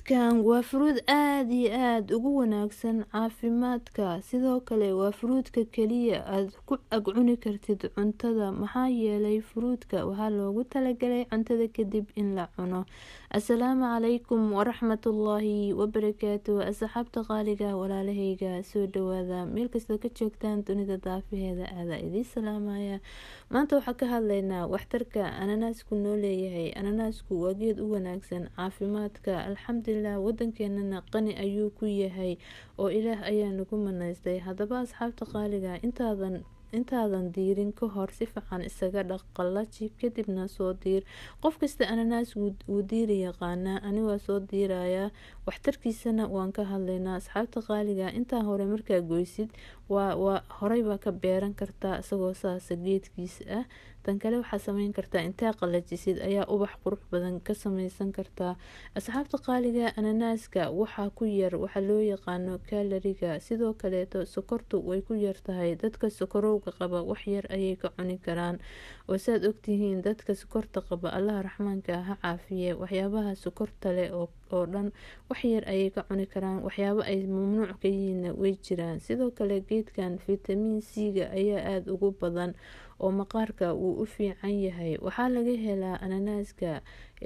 Fruudkan waa fruud aad iyo aad ugu wanaagsan caafimaadka. Sidoo kale waa fruudka kaliya aad ku ag cuni kartid cuntada, maxaa yeelay fruudka waxaa loogu talagalay cuntada kadib in la cuno. Assalaamu calaykum waraxmatullaahi wabarakaatu. asxaabta qaaliga walaalahayga soo dhawaada meel kasta ka joogtaan dunida daafaheeda aada idiin salaamaya. Maanta waxaan ka hadlaynaa waxtarka ananaasku noo leeyahay. Ananaasku waa geed u wanaagsan caafimaadka. Alxamdulilah, wadankeenana qani ayuu ku yahay oo ilaah ayaa nagu manaystay. Haddaba asxaabta qaaliga, intaadan diirin ka hor si fiican isaga dhaq, qallaji, kadibna soo diir. Qof kasta ananaas wuu diiri yaqaanaa, ani waa soo diirayaa, waxtarkiisana waan ka hadlaynaa. Asxaabta qaaliga, intaa hore markaa goysid waa horey baa ka beeran kartaa isagoo saasa geedkiisa ah. Tan kale waxaa sameyn kartaa intaa qallajisid ayaa ubax qurux badan ka sameysan kartaa. Asxaabta qaaliga, ananaaska waxaa ku yar waxa loo yaqaano kaloriga. Sidoo kaleeto sokortu way ku yar tahay. Dadka sokorowga qaba wax yar ayay ka cuni karaan. oo saad ogtihiin dadka sokorta qaba Allah raxmaanka ha caafiye, waxyaabaha sokorta leh oo dhan wax yar ayay ka cuni karaan. waxyaabo ay mamnuuc ka yihiin way jiraan. Sidoo kale geedkan vitamin C-ga ayaa aad ugu badan oo maqaarka uu u fiican yahay. Waxaa laga helaa ananaaska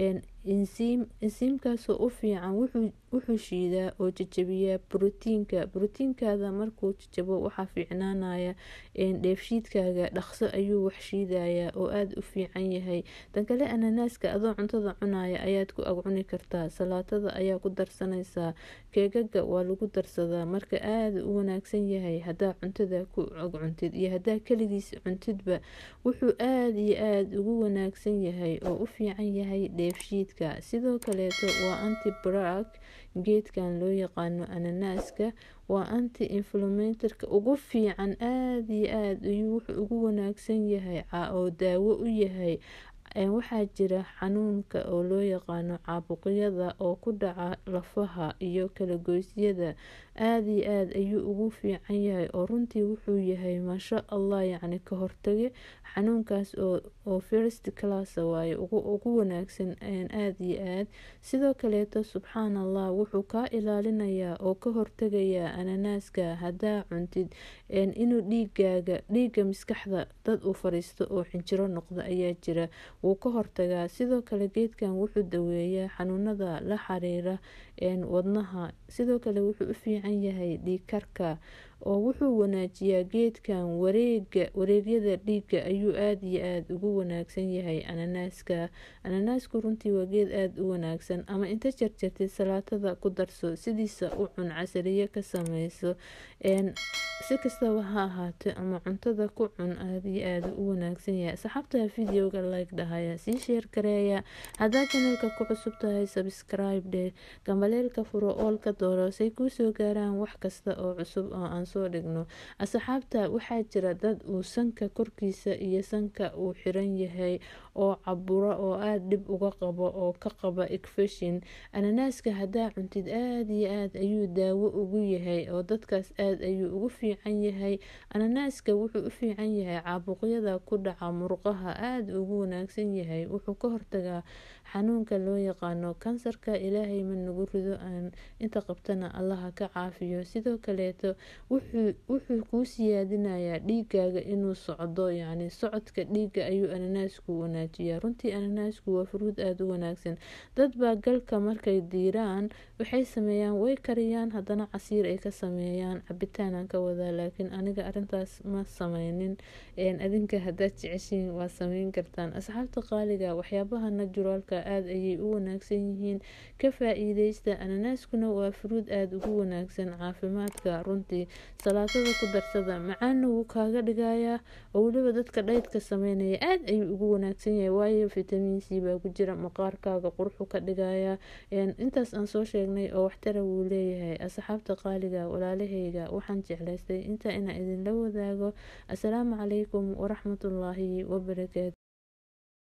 enzyme-kaasoo u fiican, wuxuu shiidaa oo jajabiyaa borotiinkaada. Markuu jajabo waxaa fiicnaanaya dheefshiidkaaga, dhaqso ayuu wax shiidayaa oo aad u fiican yahay. Tan kale ananaaska adoo cuntada cunaya ayaad ku ag cuni kartaa, salaatada ayaa ku darsanaysaa, keegaga waa lagu darsadaa. Marka aad u wanaagsan yahay hadaa cuntada ku ag cuntid iyo hadaa kaligiis cuntidba. Wuxuu aad iyo aad ugu wanaagsan yahay oo u fiican yahay dheefshiidka. Sidoo kaleeto waa anti-plaque. geedkan loo yaqaano ananaaska waa anti-inflammatory ugu fiican. aad iyo aad ayuu wuxuu ugu wanaagsan yahay oo daawo u yahay. waxaa jira xanuunka oo loo yaqaano caabuqyada oo ku dhaca lafaha iyo kala goysyada. aad iyo aad ayuu ugu fiican yahay oo runtii wuxuu yahay maasha Allah, yacni ka hortage xanuunkaas oo first class waaye ugu wanaagsan aad iyo aad. Sidoo kaleeto subxaanallah, wuxuu kaa ilaalinayaa oo ka hortagayaa ananaaska hadaa cuntid inuu dhiiga maskaxda dad u fariisto oo xinjiro noqdo ayaa jira, wuu ka hortagaa. Sidoo kale geedkan wuxuu daweeyaa xanuunada la xiriira wadnaha. Sidoo kale wuxuu u fiican yahay dhiig karka oo wuxuu wanaajiyaa geedkan wareegyada dhiiga ayuu aad iyo aad ugu wanaagsan yahay ananaasku runtii waa geed aad u wanaagsan. ama inta jarjartid salaatada ku darso, sidiisa u cun, casariye ka sameyso, si kastaba ha ahaato ama cuntada ku cun. aad iyo aad u wanaagsan yahay. asxaabta videoga like dhahaya, sii share gareeya. hadaa channelka ku cusub tahay subscribe dheh, gambaleelka furo, oolka dooro say kuu soo gaaraan wax kasta oo cusub oo aan soo dhigno. asxaabta waxaa jira dad uu sanka korkiisa iyo sanka uu xiran yahay oo cabura oo aad dhib uga qabo oo ka qaba infection. ananaaska hadaa cuntid aad iyo aad ayuu daawo ugu yahay oo dadkaas aad ayuu ugu fiican yahay. ananaaska wuxuu u fiican yahay caabuqyada ku dhaca murqaha, aad ugu wanaagsan yahay. wuxuu ka hortagaa xanuunka loo yaqaano kansarka. ilaahay ma nagu rido, aan inta qabtana allaha ka caafiyo. sidoo kaleeto wuxuu kuu siyaadinayaa dhiigaaga inuu socdo, yacni socodka dhiiga ayuu ananaasku wanaajiyaa. runtii ananaasku waa fruud aad u wanaagsan. dad baa galka markay diiraan waxay sameeyaan, way kariyaan, haddana casiir ay ka sameeyaan, cabitaanan ka wadaa. laakiin aniga arintaas ma sameynin. adinka hadaad jeceshiin waa sameyn kartaan. asxaabta qaaliga, waxyaabaha naturalka aad ayay u wanaagsan yihiin, ka faa'iideysta. ananaaskuna waa fruud aad ugu wanaagsan caafimaadka. runtii salaatada ku darsada, macaana wuu kaaga dhigayaa oo weliba dadka dhaydka sameynaya aad ayuu ugu wanaagsan yahay, waayo vitamin C baa ku jira, maqaarkaaga quruxu ka dhigayaa. intaas aan soo sheegnay oo waxtara wuu leeyahay. asxaabta qaaliga walaalahayga, waxaan jeclaystay intaa inaan idinla wadaago. assalaamu calaykum waraxmatullaahi wabarakaatu.